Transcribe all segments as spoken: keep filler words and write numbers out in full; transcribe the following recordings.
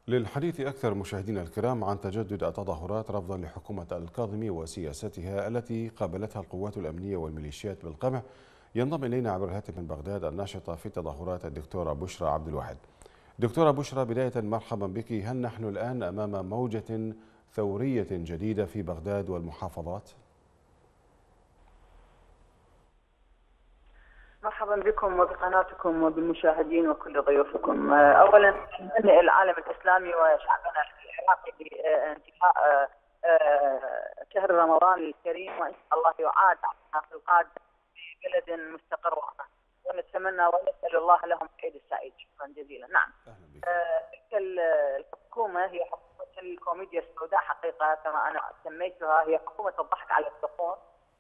للحديث أكثر مشاهدينا الكرام عن تجدد التظاهرات رفضا لحكومة الكاظمي وسياستها التي قابلتها القوات الأمنية والميليشيات بالقمع، ينضم إلينا عبر الهاتف من بغداد الناشطة في التظاهرات الدكتورة بشرى عبد الواحد. دكتورة بشرى، بداية مرحبا بك. هل نحن الآن أمام موجة ثورية جديدة في بغداد والمحافظات؟ مرحبا بكم وبقناتكم وبالمشاهدين وكل ضيوفكم. اولا نهنئ العالم الاسلامي وشعبنا العراقي بانتهاء شهر رمضان الكريم، وان شاء الله يعاد في القادم في بلد مستقر وامان، ونتمنى ونسال الله لهم العيد السعيد. شكرا جزيلا. نعم، تلك الحكومه هي حكومه الكوميديا السوداء حقيقه، كما انا سميتها، هي حكومه الضحك على الثقون.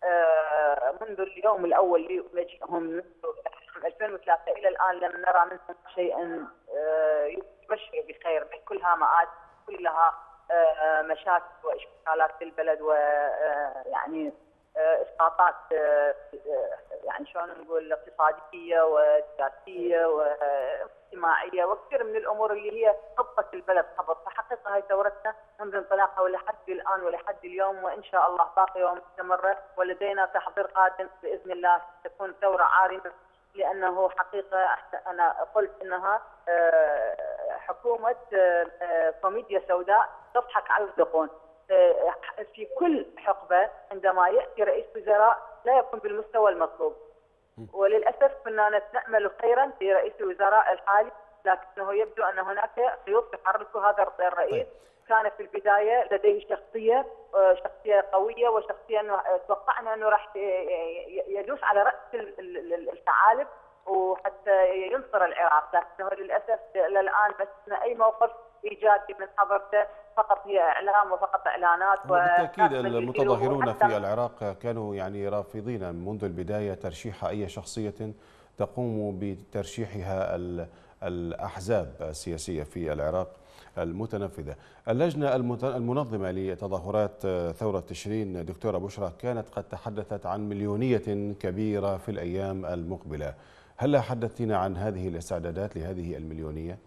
منذ اليوم الاول لمجيئهم منذ ألفين وثلاثة الى الان لم نرى منهم شيئا يبشر بخير، بل كلها مآسي، كلها مشاكل واشكالات في البلد، ويعني اسقاطات يعني شلون نقول اقتصاديه وسياسيه واجتماعيه وكثير من الامور اللي هي خبطت البلد خبط. فحقيقه هي ثورتنا منذ انطلاقها ولحد الان ولحد اليوم، وان شاء الله باقيه ومستمره، ولدينا تحضير قادم باذن الله تكون ثوره عارمه، لانه حقيقه انا قلت انها حكومه كوميديا سوداء تضحك على الثقون. في كل حقبه عندما ياتي رئيس وزراء لا يكون بالمستوى المطلوب، وللاسف كنا نأمل خيرا في رئيس الوزراء الحالي، لكنه يبدو ان هناك خيوط تحرك هذا الرئيس. كان في البدايه لديه شخصيه شخصيه قويه، وشخصيه توقعنا انه راح يدوس على راس الثعالب وحتى ينصر العراق، لكنه للاسف الى الان بس اي موقف ايجابي من حضرته فقط هي اعلام وفقط اعلانات. بالتاكيد المتظاهرون في العراق كانوا يعني رافضين منذ البدايه ترشيح اي شخصيه تقوم بترشيحها الاحزاب السياسيه في العراق المتنفذه. اللجنه المنظمه لتظاهرات ثوره تشرين دكتوره بشرى كانت قد تحدثت عن مليونيه كبيره في الايام المقبله، هل حدثتنا عن هذه الاستعدادات لهذه المليونيه؟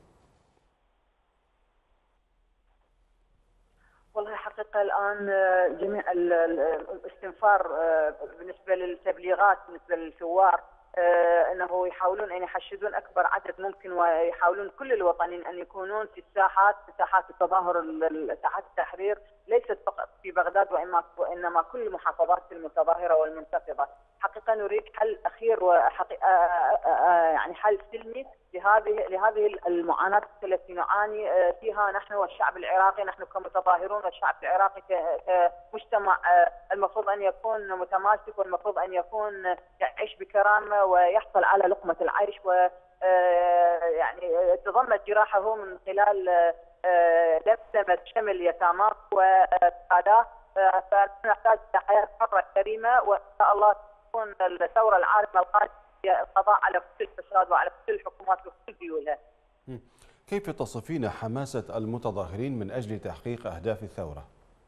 والله حقيقة الآن جميع الاستنفار بالنسبة للتبليغات بالنسبة للثوار أنه يحاولون أن يحشدون أكبر عدد ممكن، ويحاولون كل الوطنيين أن يكونون في الساحات، في ساحات التظاهر، ساحات التحرير، ليست فقط في بغداد وإنما كل المحافظات المتظاهرة والمنتفضة. حقيقة نريد حل أخير وحقيقة يعني حل سلمي لهذه لهذه المعاناة التي نعاني فيها نحن والشعب العراقي، نحن كمتظاهرون والشعب العراقي كمجتمع المفروض أن يكون متماسك، والمفروض أن يكون يعيش بكرامة ويحصل على لقمة العيش، و يعني تضمد جراحه من خلال لمسمة شمل يتاماه وهذا. فنحتاج إلى حياة حرة كريمة، وإن شاء الله تكون الثورة العارمة القادمة هي القضاء على كل الفساد وعلى كل الحكومات وكل ديولها. كيف تصفين حماسة المتظاهرين من أجل تحقيق أهداف الثورة؟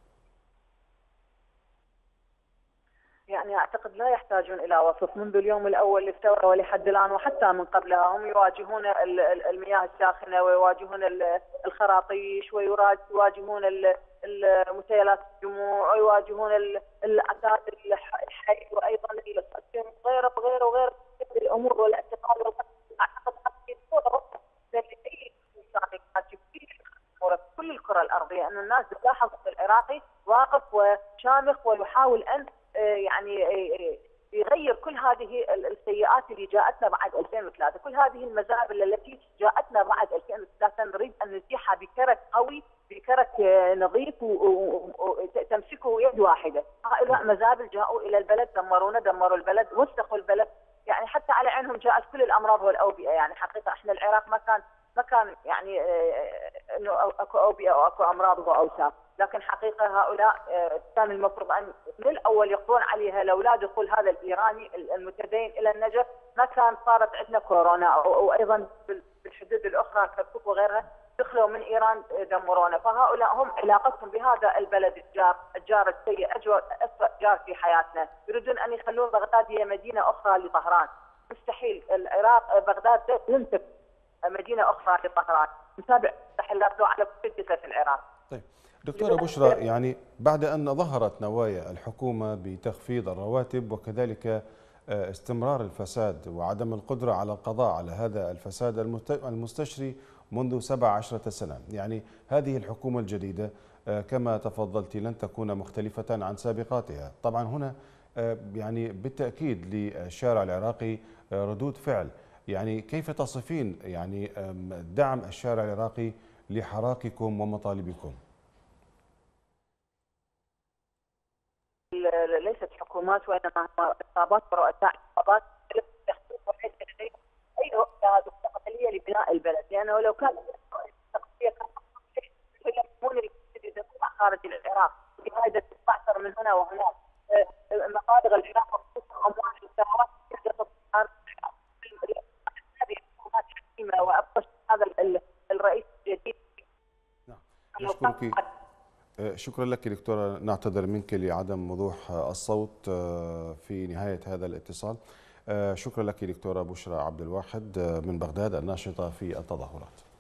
يعني أعتقد لا يحتاجون إلى وصف. منذ اليوم الأول للثورة ولحد الآن وحتى من قبلها هم يواجهون المياه الساخنة، ويواجهون الخراطيش، ويواجهون مسيلات الدموع، ويواجهون العتاد الحي، وأيضا الصدم وغيره وغيره وغيره الأمور والاعتقال. أعتقد هذه الصورة لأي إنسان في كل الكرة الأرضية أن الناس تلاحظ العراقي واقف وشامخ ويحاول أن يعني يغير كل هذه السيئات اللي جاءتنا بعد ألفين وثلاثة، كل هذه المزابل التي جاءتنا بعد ألفين وثلاثة نريد أن نزيحها بكرك قوي، بكرك نظيف وتمسكه يد واحدة. هؤلاء مزابل جاءوا إلى البلد، دمرونا، دمروا البلد، وسخوا البلد، يعني حتى على عينهم جاءت كل الأمراض والأوبئة. يعني حقيقة احنا العراق ما كان ما كان يعني انه اكو اوبئة او اكو امراض واوساخ، لكن حقيقه هؤلاء كان المفروض ان من الاول يقضون عليها. لولا دخول هذا الايراني المتدين الى النجف ما كان صارت عندنا كورونا، او ايضا بالحدود الاخرى كركوك وغيرها دخلوا من ايران دمرونا. فهؤلاء هم علاقتهم بهذا البلد الجار، الجار السيء، اسوء جار في حياتنا، يريدون ان يخلون بغداد هي مدينه اخرى لطهران. مستحيل. العراق بغداد لن تكون مدينه اخرى لطهران. نتابع تحليلات على كل السياسة في العراق. طيب دكتورة بشرى، يعني بعد أن ظهرت نوايا الحكومة بتخفيض الرواتب وكذلك استمرار الفساد وعدم القدرة على القضاء على هذا الفساد المستشري منذ سبع عشرة سنة، يعني هذه الحكومة الجديدة كما تفضلت لن تكون مختلفة عن سابقاتها. طبعا هنا يعني بالتأكيد للشارع العراقي ردود فعل، يعني كيف تصفين يعني دعم الشارع العراقي لحراككم ومطالبكم؟ ليست حكومات وانما اصابات ورؤساء اصابات تخصيص اي جهات مستقبليه لبناء البلد، لانه لو كانت التقضيه يلمون خارج العراق بفائده تستعصر من هنا وهناك مصادر العراق وخصوصا اموال الثروات هذه الحكومات حكيمه وابقى هذا الرئيس الجديد. نعم نشكرك، شكرا لك دكتورة، نعتذر منك لعدم وضوح الصوت في نهاية هذا الاتصال. شكرا لك دكتورة بشرى عبد الواحد من بغداد الناشطة في التظاهرات.